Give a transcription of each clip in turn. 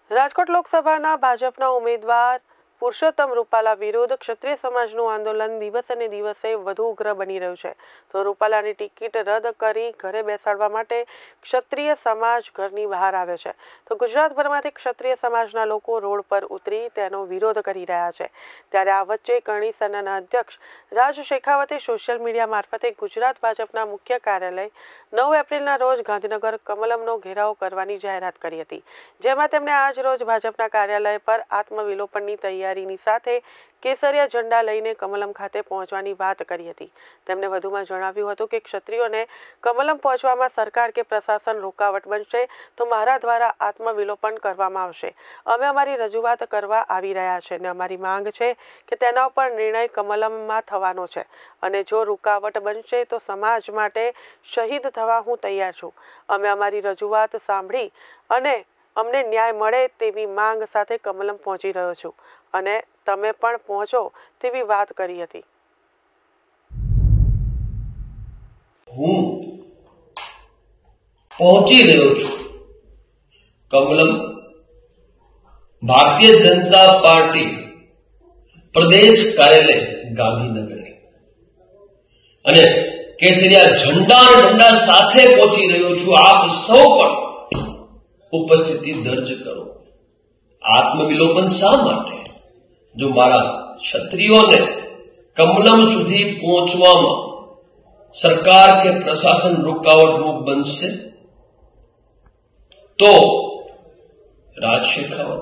રાજકોટ લોકસભાના ભાજપના ઉમેદવાર પુરુષોત્તમ રૂપાલા વિરુદ્ધ ક્ષત્રિય સમાજનું આંદોલન દિવસે ને દિવસે વધુ ઉગ્ર બની રહ્યું છે. તો રૂપાલાની ટિકિટ રદ કરી ઘરે બેસાડવા માટે ક્ષત્રિય સમાજ ઘરની બહાર આવ્યો છે. તો ગુજરાતભરમાંથી ક્ષત્રિય સમાજના લોકો રોડ પર ઉતરી તેનો વિરોધ કરી રહ્યા છે. ત્યારે આ વચ્ચે કરણી સેનાના અધ્યક્ષ રાજ શેખાવતે સોશિયલ મીડિયા મારફતે ગુજરાત ભાજપના મુખ્ય કાર્યાલય 9 એપ્રિલના રોજ ગાંધીનગર કમલમનો ઘેરાવ કરવાની જાહેરાત કરી હતી. જેમાં તેમણે આજ રોજ ભાજપના કાર્યાલય પર આત્મવિલોપનની તૈયારીની સાથે કેસરિયા ઝંડા લઈને કમલમ ખાતે પહોંચવાની વાત કરી હતી. તેમણે વધુમાં જણાવ્યું હતું કે ક્ષત્રિયોને કમલમ પહોંચવામાં સરકાર કે પ્રશાસન રોકાવટ બનશે તો મારા દ્વારા આત્મવિલોપન કરવામાં આવશે. અમે અમારી રજૂઆત કરવા આવી રહ્યા છે અને અમારી માંગ છે કે તેના ઉપર નિર્ણય કમલમમાં થવાનો છે અને જો રૂકાવટ બનશે તો સમાજ માટે શહીદ થવા હું તૈયાર છું. અમે અમારી રજૂઆત સાંભળી અને અમને ન્યાય મળે તેવી માંગ સાથે કમલમ પહોંચી રહ્યો છું અને તમે પણ પહોંચો તેવી વાત કરી હતી. હું પહોંચી રહ્યો છું કમલમ ભારતીય જનતા પાર્ટી પ્રદેશ કાર્યાલય ગાંધીનગર અને કેસરિયા ઝંડા સાથે પહોંચી રહ્યો છું. આપ સૌ પણ ઉપસ્થિતિ દર્જ કરો. આત્મવિલોપન શા માટે? જો મારા ક્ષત્રિયોને કમલમ સુધી પહોંચવામાં સરકાર કે પ્રશાસન રૂકાવટરૂપ બનશે તો રાજ શેખાવત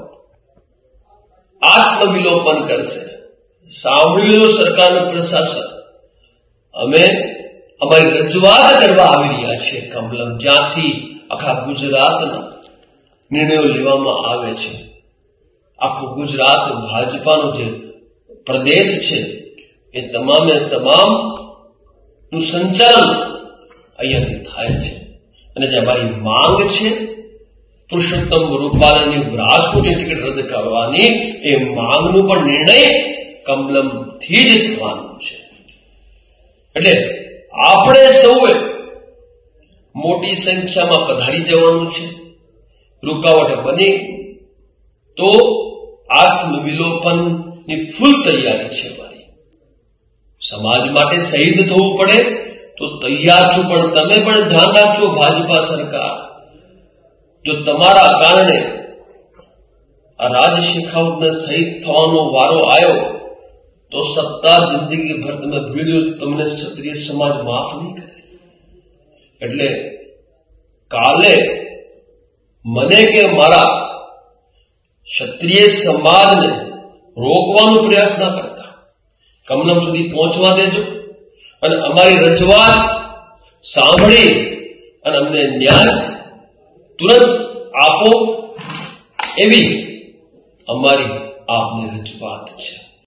આત્મવિલોપન કરશે. સાંભળી લો સરકાર અને પ્રશાસન, અમે અમારી રજૂઆત કરવા આવી રહ્યા છીએ કમલમ, જ્યાંથી આખા ગુજરાતના નિર્ણયો લેવામાં આવે છે. આખું ગુજરાત ભાજપાનો જે પ્રદેશ છે એ તમામે તમામ નું સંચાલન અહીંયાથી થાય છે અને જે અમારી માંગ છે પુરુષોત્તમ રૂપાલાની રાજકોટની ટિકિટ રદ કરવાની, એ માંગનું પણ નિર્ણય કમલમથી જ થવાનું છે. એટલે આપણે સૌએ મોટી સંખ્યામાં પધારી જવાનું છે. રૂકાવટ બને તો આત્મવિલોપનની ફૂલ તૈયારી છે મારી. સમાજ માટે શહીદ થવું પડે તો તૈયાર છું, પણ તમે પણ ધ્યાન રાખજો ભાજપા સરકાર, જો તમારા કારણે આ રાજ શેખાવતને શહીદ થવાનો વારો આવ્યો તો સત્તા જિંદગી ભર તમે ભૂલી દો, તમને ક્ષત્રિય સમાજ માફ નહીં કરે. એટલે કાલે મને કે મારા ક્ષત્રિય સમાજને રોકવાનો પ્રયાસ ના કરતા, કમલમ સુધી પહોંચવા દેજો અને અમારી રજૂઆત સાંભળી અને અમને ન્યાય તુરંત આપો, એવી અમારી આપની રજૂઆત છે.